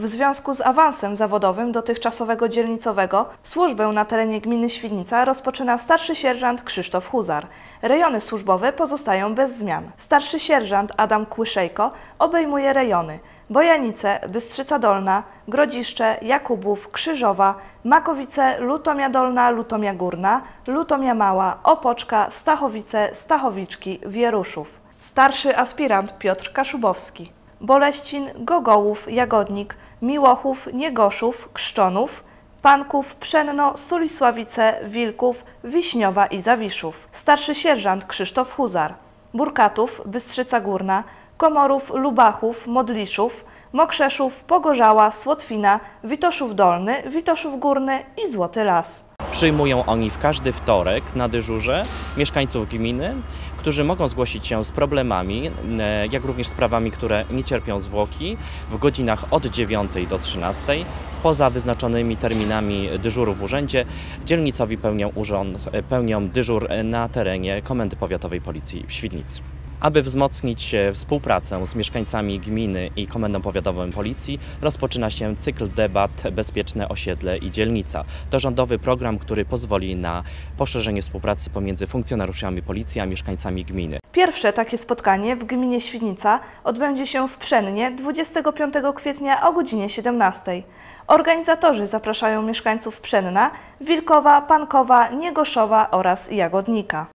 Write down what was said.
W związku z awansem zawodowym dotychczasowego dzielnicowego służbę na terenie gminy Świdnica rozpoczyna starszy sierżant Krzysztof Huzar. Rejony służbowe pozostają bez zmian. Starszy sierżant Adam Kłyszejko obejmuje rejony Bojanice, Bystrzyca Dolna, Grodziszcze, Jakubów, Krzyżowa, Makowice, Lutomia Dolna, Lutomia Górna, Lutomia Mała, Opoczka, Stachowice, Stachowiczki, Wieruszów. Starszy aspirant Piotr Kaszubowski. Boleścin, Gogołów, Jagodnik, Miłochów, Niegoszów, Krzczonów, Panków, Pszenno, Sulisławice, Wilków, Wiśniowa i Zawiszów. Starszy sierżant Krzysztof Huzar. Burkatów, Bystrzyca Górna, Komorów, Lubachów, Modliszów, Mokrzeszów, Pogorzała, Słotwina, Witoszów Dolny, Witoszów Górny i Złoty Las. Przyjmują oni w każdy wtorek na dyżurze mieszkańców gminy, którzy mogą zgłosić się z problemami, jak również sprawami, które nie cierpią zwłoki, w godzinach od 9 do 13. Poza wyznaczonymi terminami dyżuru w urzędzie dzielnicowi pełnią dyżur na terenie Komendy Powiatowej Policji w Świdnicy. Aby wzmocnić współpracę z mieszkańcami gminy i Komendą Powiatową Policji, rozpoczyna się cykl debat Bezpieczne osiedle i dzielnica. To rządowy program, który pozwoli na poszerzenie współpracy pomiędzy funkcjonariuszami policji a mieszkańcami gminy. Pierwsze takie spotkanie w gminie Świdnica odbędzie się w Pszennie 25 kwietnia o godzinie 17. Organizatorzy zapraszają mieszkańców Pszenna, Wilkowa, Pankowa, Niegoszowa oraz Jagodnika.